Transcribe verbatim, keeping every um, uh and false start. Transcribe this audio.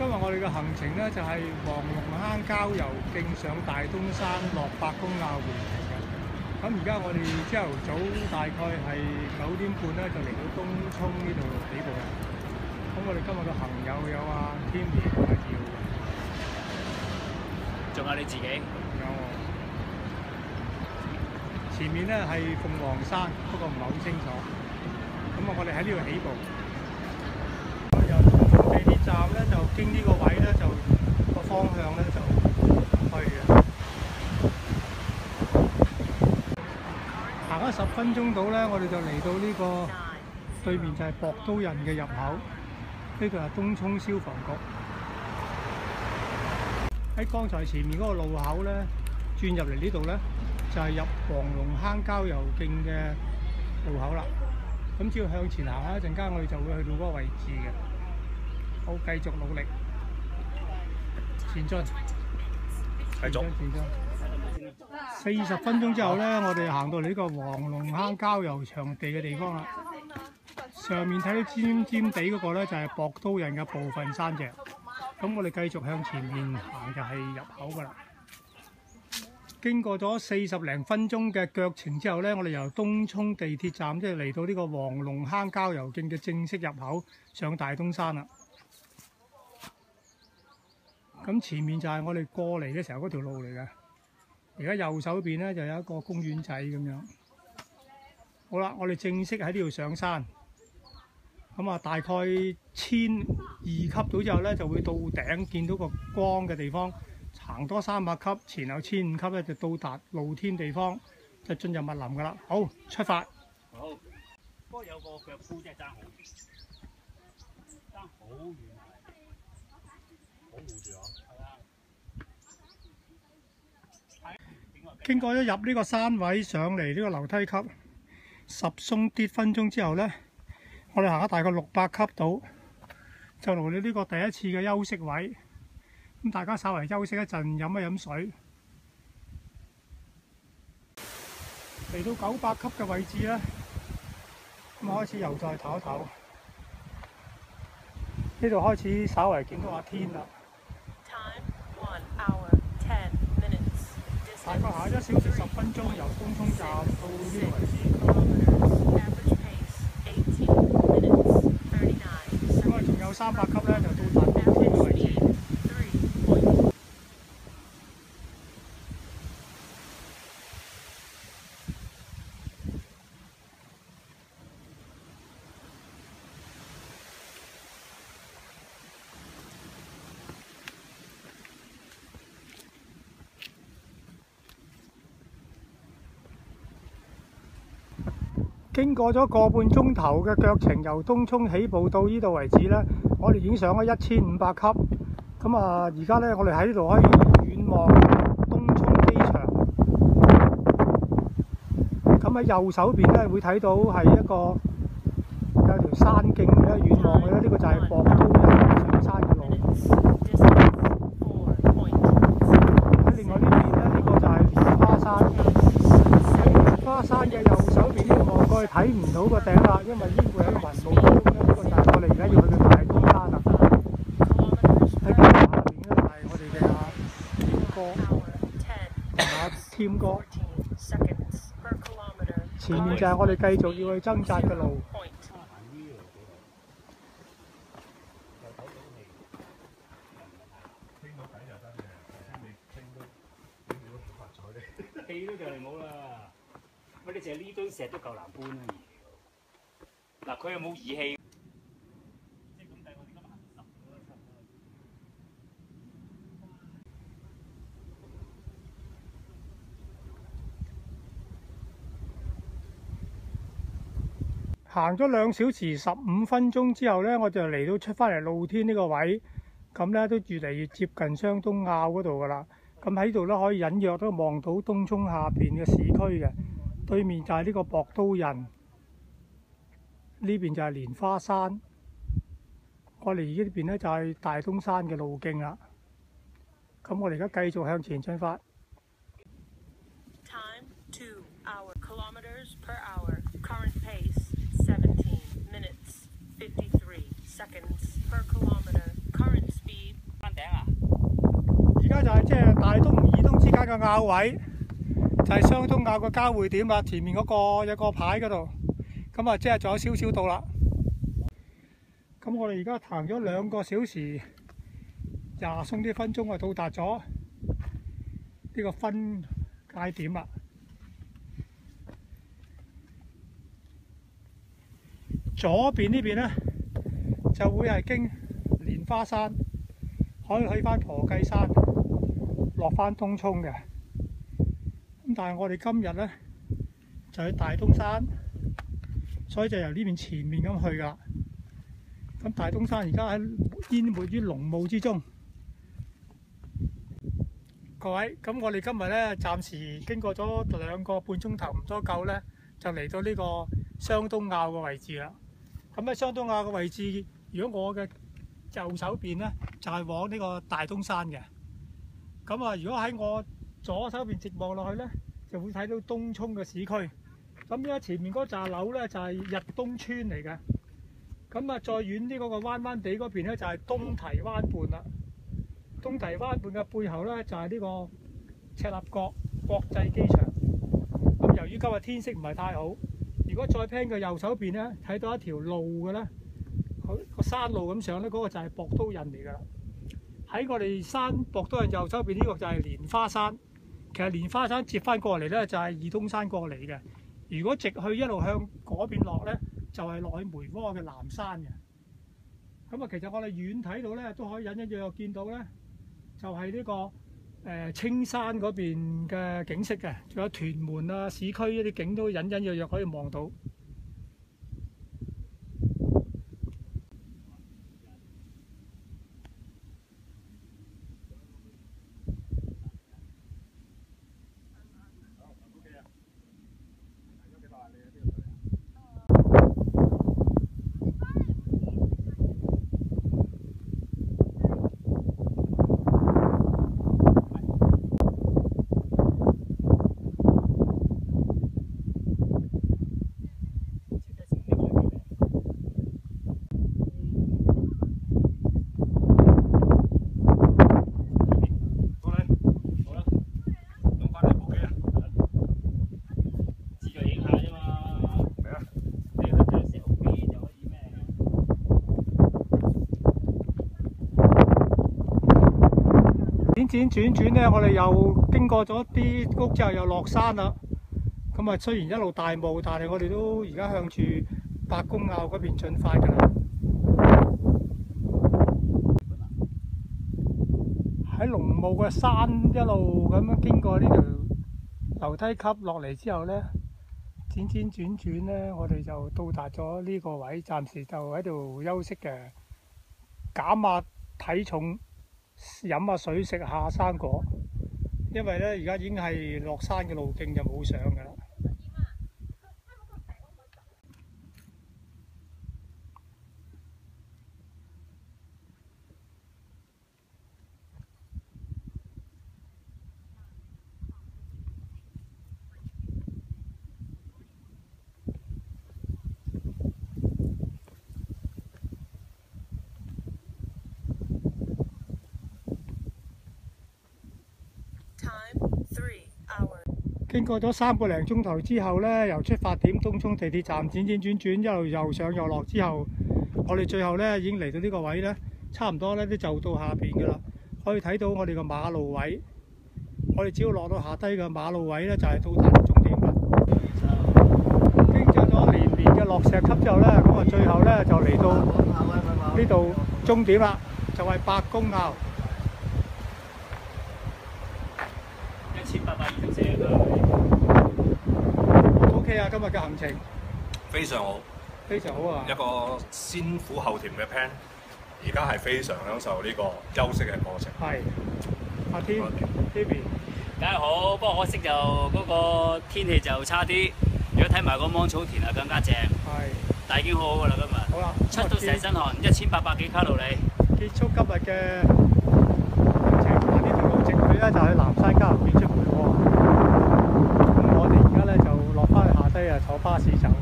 今日我哋嘅行程咧就係黃龍坑郊遊徑上大東山落伯公坳回程嘅。咁而家我哋朝頭早大概係九點半咧就嚟到東涌呢度起步嘅。咁我哋今日嘅朋友有阿 Timmy 同阿耀， 仲有你自己。 有我。前面咧係鳳凰山，不過唔係好清楚。咁啊，我哋喺呢度起步。由地鐵站咧就經呢個位咧就個方向咧就去嘅。行咗十分鐘到咧，我哋就嚟到呢個對面就係博都人嘅入口。呢度係東涌消防局。喺剛才前面嗰個路口咧，轉入嚟呢度咧就係入黃龍坑郊遊徑嘅路口啦。咁只要向前行一陣間，我哋就會去到嗰個位置嘅。好，繼續努力，前進， 繼續， 前進。四十分鐘之後咧，我哋行到嚟呢個黃龍坑郊遊場地嘅地方啦。上面睇到尖尖地嗰個咧就係博都人嘅部分山脊。咁我哋繼續向前面行就係入口噶啦。經過咗四十零分鐘嘅腳程之後咧，我哋由東涌地鐵站即係嚟到呢個黃龍坑郊遊徑嘅正式入口，上大東山啦。咁前面就係我哋過嚟嘅時候嗰條路嚟嘅。而家右手邊咧就有一個公園仔咁樣。好啦，我哋正式喺呢度上山。咁啊，大概千二級到之後咧，就會到頂，見到個光嘅地方。行多三百級，前後千五級咧就到達露天地方，就進入密林噶啦。好，出發。 好。不過有個腳箍真係爭好遠，爭好遠啊！保護住我。係啊。 經過咗入呢個山位上嚟呢個樓梯級，十鬆啲分鐘之後咧，我哋行咗大概六百級到，就嚟到呢個第一次嘅休息位。咁大家稍為休息一陣，飲一飲水。嚟到九百級嘅位置咧，咁開始又再唞一唞。呢度開始稍為見到阿天啦。大概行一小時十分鐘，由東涌站到呢個位置。咁啊，仲有三百級咧，就到達天嘅位置。經過咗個半鐘頭嘅腳程，由東涌起步到呢度為止咧，我哋已經上咗一千五百級。咁啊，而家咧，我哋喺呢度可以遠望東涌機場。咁喺右手邊咧，會睇到係一個有條山徑咧，遠望嘅咧，呢個就係博都人上山嘅路。喺另外呢邊咧，呢個就係蓮花山。蓮花山嘅右手邊呢度望過去睇唔到個頂啦，因為呢個喺雲霧中咧，呢個就係我哋而家要去嘅大東山啦。喺鏡頭下邊咧就係我哋嘅阿添哥同阿添哥，前面就係我哋繼續要去掙扎嘅路。 氣都就嚟冇啦，乜你淨係呢堆石都夠難搬啦。嗱，佢又冇儀器。即係咁計，我哋今日行十個差唔多。 行咗兩小時十五分鐘之後咧，我就嚟到出翻嚟露天呢個位，咁咧都越嚟越接近雙東坳嗰度噶啦。咁喺度咧可以隱約都望到東涌下邊嘅市區嘅，對面就係呢個博都人，呢邊就係蓮花山，我哋而呢邊咧就係大東山嘅路徑啦。咁我哋而家繼續向前進發。 Time two hour kilometers per hour. Current pace seventeen minutes fifty-three seconds per kilometer. Current speed 個坳位就係雙東坳個交匯點啦。前面嗰個有個牌嗰度，咁啊，即係仲有少少到啦。咁我哋而家行咗兩個小時廿鬆啲分鐘，就到達咗呢個分界點啦。左邊呢邊呢，就會係經蓮花山，可以去翻婆計山，落翻東涌嘅。咁但係我哋今日呢，就去大東山，所以就由呢邊前面咁去噶。咁大東山而家喺淹沒於濃霧之中。各位，咁我哋今日呢，暫時經過咗兩個半鐘頭唔多夠呢，就嚟到呢個雙東坳嘅位置啦。咁喺雙東坳嘅位置，如果我嘅右手邊呢，就係、是、往呢個大東山嘅。咁啊，如果喺我左手邊直望落去呢，就會睇到東涌嘅市區。咁而家前面嗰紮樓呢，就係、是、日東村嚟嘅。咁啊，再遠啲嗰個灣灣地嗰邊呢，就係、是、東堤灣畔啦。東堤灣畔嘅背後呢，就係、是、呢個赤鱲角國際機場。咁由於今日天色唔係太好，如果再聽佢右手邊咧，睇到一條路嘅咧，個山路咁上咧，嗰、那個就係博都印嚟㗎啦。喺我哋山博都印右手邊呢個就係蓮花山。其實蓮花山接翻過嚟咧，就係二東山過嚟嘅。如果直去一路向嗰邊落咧，就係、是、落去梅窩嘅南山嘅。咁啊，其實我哋遠睇到咧，都可以隱隱約約見到咧，就係、是、呢、這個誒、呃、青山嗰邊嘅景色嘅，仲有屯門啊、市區一啲景都隱隱約約可以望到。轉轉轉咧，我哋又經過咗啲屋之後，又落山啦。咁啊，雖然一路大霧，但係我哋都而家向住伯公坳嗰邊進發㗎啦。喺濃霧嘅山一路咁樣經過呢條樓梯級落嚟之後咧，轉轉轉轉咧，我哋就到達咗呢個位，暫時就喺度休息嘅，減下體重。飲下水，食下生果，因為咧而家已經係落山嘅路徑就冇上㗎啦。經過咗三個零鐘頭之後呢，由出發點東涌地鐵站轉轉轉轉，一路又上又落之後，我哋最後呢已經嚟到呢個位呢，差唔多呢都就到下邊㗎啦。可以睇到我哋個馬路位，我哋只要落到下低嘅馬路位呢，就係到達終點啦。經過咗連連嘅落石級之後呢，咁啊最後呢就嚟到呢度終點啦，就係伯公坳。一千八百二十四個。O K 啊，今日嘅行程非常好， 非常好啊！ 一個先苦後甜嘅 plan， 而家係非常享受呢個休息嘅過程。係，阿天 Timmy， 梗係好，不過可惜就嗰個天氣就差啲。如果睇埋個芒草田啊，更加正。係，但係已經好好㗎啦，今日。好啦，出到成身汗，一千八百幾卡路里。結束今日嘅行程，呢條路直去咧就喺南山交流徑出梅窩。咁我哋而家咧就落翻去下低啊，坐巴士走。